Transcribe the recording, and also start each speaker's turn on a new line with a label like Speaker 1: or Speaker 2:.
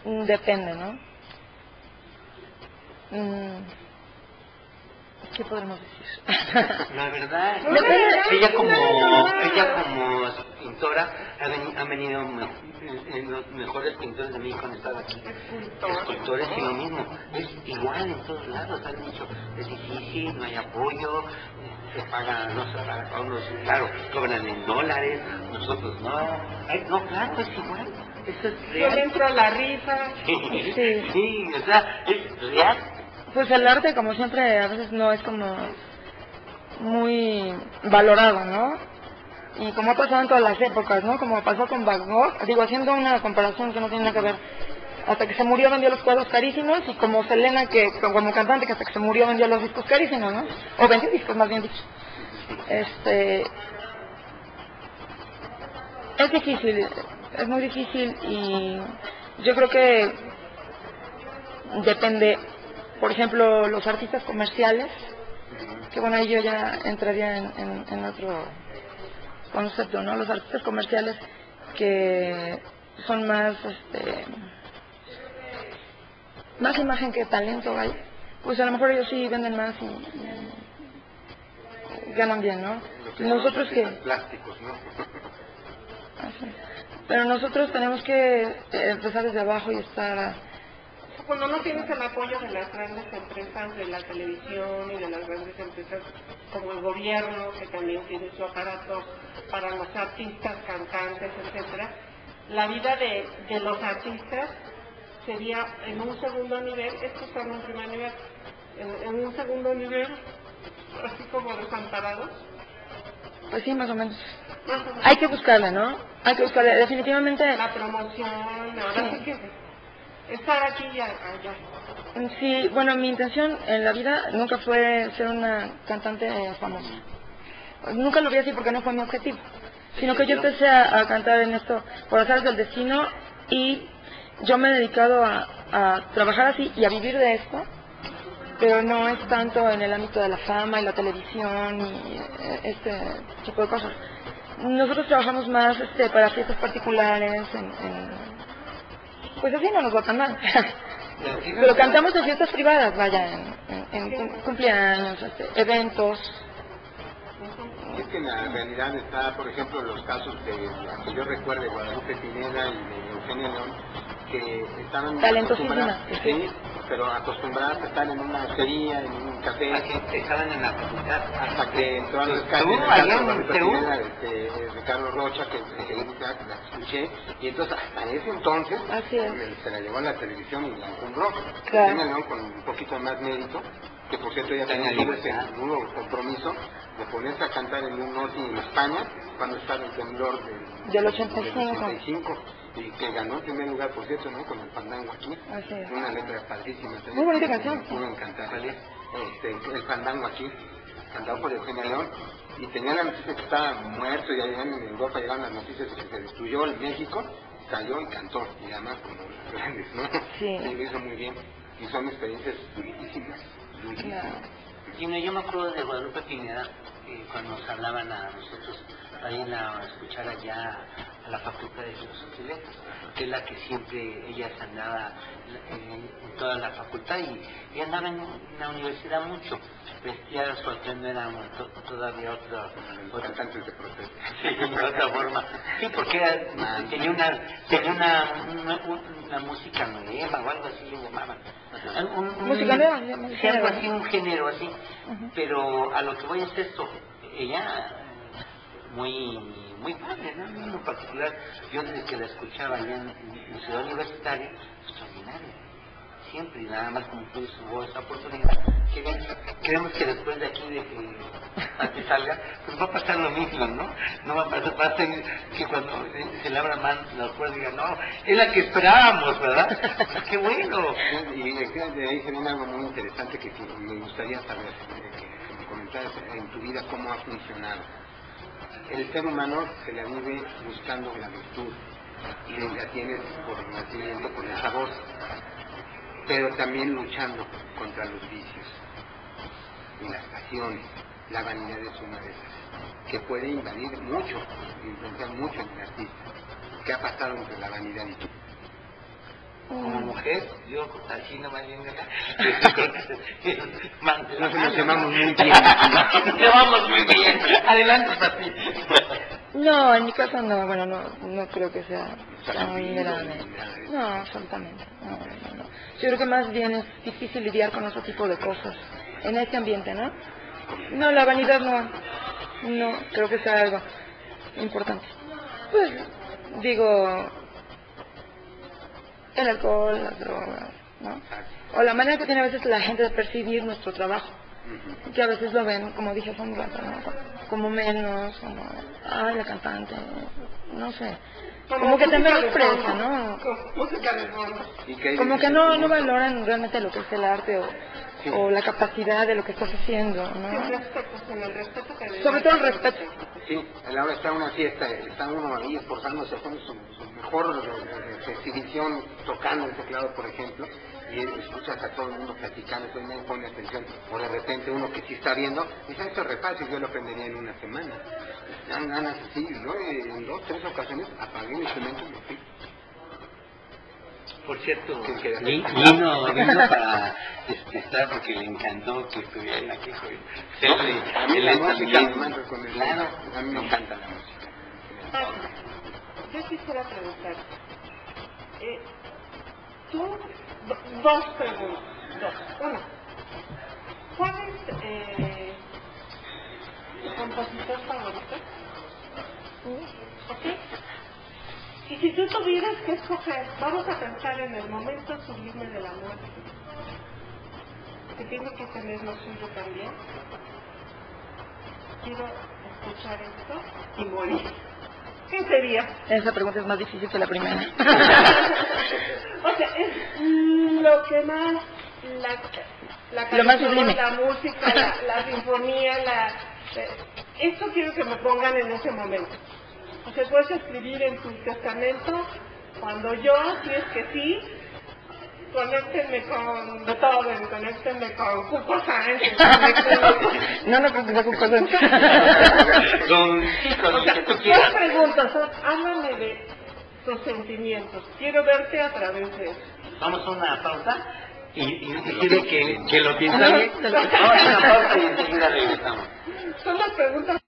Speaker 1: Depende, ¿no? ¿Qué podemos decir?
Speaker 2: La verdad,
Speaker 1: Depende.
Speaker 2: ella como pintora ha venido en los mejores pintores de México han estado aquí. Escultores y lo mismo. Es igual en todos lados, han dicho, es difícil, no hay apoyo, se paga, no se paga a unos, claro, cobran en dólares, nosotros no. Ay, no, claro, es igual. Eso es real.
Speaker 3: Yo le entro a la rifa.
Speaker 2: Sí, o sea, es real.
Speaker 1: Pues el arte, como siempre, a veces no es como muy valorado, ¿no? Y como ha pasado en todas las épocas, ¿no? Como pasó con Van Gogh, digo, haciendo una comparación que no tiene nada que ver, hasta que se murió vendió los cuadros carísimos, y como Selena, que como cantante, que hasta que se murió vendió los discos carísimos, ¿no? O vendió discos, más bien dicho. Es difícil, es muy difícil, y yo creo que depende. Por ejemplo, los artistas comerciales, que bueno, ahí yo ya entraría en otro concepto, ¿no? Los artistas comerciales que son más, más imagen que talento, ¿vale? Pues a lo mejor ellos sí venden más y ganan bien, ¿no? Nosotros que...
Speaker 4: plásticos, ¿no?
Speaker 1: Así. Pero nosotros tenemos que empezar desde abajo y estar...
Speaker 3: Cuando no tienes el apoyo de las grandes empresas de la televisión y de las grandes empresas como el gobierno, que también tiene su aparato para los artistas, cantantes, etcétera, la vida de los artistas sería en un segundo nivel. Estos están en un primer nivel, en un segundo nivel, así como desamparados.
Speaker 1: Pues sí, más o menos. Hay que buscarla, ¿no? Hay que buscarla, definitivamente.
Speaker 3: La promoción, ahora sí que... estar aquí y allá.
Speaker 1: Sí, bueno, mi intención en la vida nunca fue ser una cantante famosa. Nunca lo vi así porque no fue mi objetivo. Sino que yo empecé a cantar en esto por azares del destino, y yo me he dedicado a trabajar así y a vivir de esto, pero no es tanto en el ámbito de la fama y la televisión y este tipo de cosas. Nosotros trabajamos más para fiestas particulares, pues así no nos va tan mal. Pero cantamos en fiestas privadas, vaya, en cumpleaños, eventos.
Speaker 4: Es que en la realidad está, por ejemplo, los casos que yo recuerdo de Guadalupe Pineda y de Eugenia León, que estaban
Speaker 1: talentosísimas,
Speaker 4: sí, pero acostumbradas a estar en una hostería, en un café,
Speaker 2: Estaban en la facultad
Speaker 4: hasta que entró al rescate de Carlos Rocha, que la escuché, y entonces hasta ese entonces se la llevó a la televisión y la encumbró. Eugenia León con un poquito más mérito, que por cierto ya tenía un compromiso de ponerse a cantar en un norte en España cuando estaba el temblor
Speaker 1: del 85,
Speaker 4: y que ganó el primer lugar, por cierto, ¿no? Con el Fandango aquí.
Speaker 1: Así es.
Speaker 4: Una letra padrísima.
Speaker 1: Muy bonita canción.
Speaker 4: Me pudo encantar. El Fandango aquí, cantado por Eugenia León, y tenía la noticia que estaba muerto, y allá en Europa llegaron las noticias de que se destruyó el México, cayó y cantó, y además como los grandes, ¿no?
Speaker 1: Sí.
Speaker 4: Y lo hizo muy bien, y son experiencias durísimas.
Speaker 1: Claro.
Speaker 2: Sí, no, yo me acuerdo de Guadalupe Pineda, cuando nos hablaban a nosotros para ir a escuchar allá a la Facultad de Filosofía, que es la que siempre ella andaba en toda la facultad, y andaba en la universidad mucho. Vestía su atuendo era todavía otra
Speaker 4: cantantes de protesta.
Speaker 2: Sí, de otra forma. Sí, porque tenía una música nueva o algo así le llamaban.
Speaker 1: Música nueva,
Speaker 2: sí, algo así, un género así. Pero a lo que voy es esto, ella muy padre, ¿no? En lo particular, yo desde que la escuchaba allá en Ciudad Universitaria, extraordinaria. Siempre, y nada más como tú hubo esa oportunidad, creemos que después de aquí, de que salga, pues va a pasar lo mismo, ¿no? No va a pasar, va a ser que cuando se le abra más la puerta digan, no, es la que esperábamos, ¿verdad? ¡Qué bueno!
Speaker 4: Y de ahí se viene algo muy interesante que me gustaría saber, que me comentaras en tu vida cómo ha funcionado. El ser humano se la vive buscando la virtud, y la tienes por nacimiento, por el sabor, pero también luchando contra los vicios y las pasiones. La vanidad es una de esas, que puede invadir mucho, influenciar mucho en el artista. ¿Qué ha pasado entre la vanidad y tú?
Speaker 2: mujer, yo así nomás viendo acá, nos
Speaker 4: llevamos muy bien.
Speaker 2: Nos llevamos muy bien. Adelante, papi.
Speaker 1: No, en mi caso no, bueno, no creo que sea muy grave. No, absolutamente. No. Yo creo que más bien es difícil lidiar con otro tipo de cosas en este ambiente, ¿no? No, la vanidad no creo que sea algo importante. Pues, digo, el alcohol, las drogas, ¿no? O la manera que tiene a veces la gente de percibir nuestro trabajo, que a veces lo ven, como dije hace un rato, ¿no? Como menos, como, ay, la cantante, no sé, como que te menosprecia, ¿no?
Speaker 3: Música de fondo.
Speaker 1: Como que no valoran realmente lo que es el arte o la capacidad de lo que estás haciendo, ¿no?
Speaker 3: Sin respeto, con el respeto que debe.
Speaker 1: Sobre todo el respeto.
Speaker 4: Sí, a la hora está una fiesta, está uno ahí esforzándose con su mejor exhibición, tocando el teclado, por ejemplo, y escuchas a todo el mundo platicando, todo el mundo pone atención, o de repente uno que sí está viendo, dice, esto es fácil, yo lo aprendería en una semana. Dan ganas así, yo en 2, 3 ocasiones apagué el instrumento y me fui.
Speaker 2: Por cierto, vino para estar porque le encantó que estuviera aquí.
Speaker 4: A mí la música me manda con el...
Speaker 2: Claro,
Speaker 4: a mí me encanta la música.
Speaker 3: Yo quisiera preguntar, tú, dos preguntas, una, ¿cuál es tu compositor favorito? ¿Ok? Y si tú tuvieras que escoger, vamos a pensar en el momento sublime de la muerte, que tiene que tener lo suyo también. Quiero escuchar esto y morir. ¿Qué sería?
Speaker 1: Esa pregunta es más difícil que la primera.
Speaker 3: O sea, es lo que más, la
Speaker 1: Lo más
Speaker 3: canción,
Speaker 1: sublime.
Speaker 3: la música, la sinfonía, esto quiero que me pongan en ese momento. O sea, puedes escribir en tu testamento, cuando yo, si es que sí, conéctenme con Beethoven, conéctenme con Cuco Sáenz,
Speaker 1: No creo que sea Cuco Sáenz.
Speaker 2: con lo que tú
Speaker 3: dos
Speaker 2: quieras.
Speaker 3: preguntas, háblame de tus sentimientos, quiero verte a través de eso.
Speaker 2: Vamos a una pausa y quiero que lo piensen bien.
Speaker 1: No,
Speaker 2: Vamos a una pausa y enseguida regresamos.
Speaker 3: Son las preguntas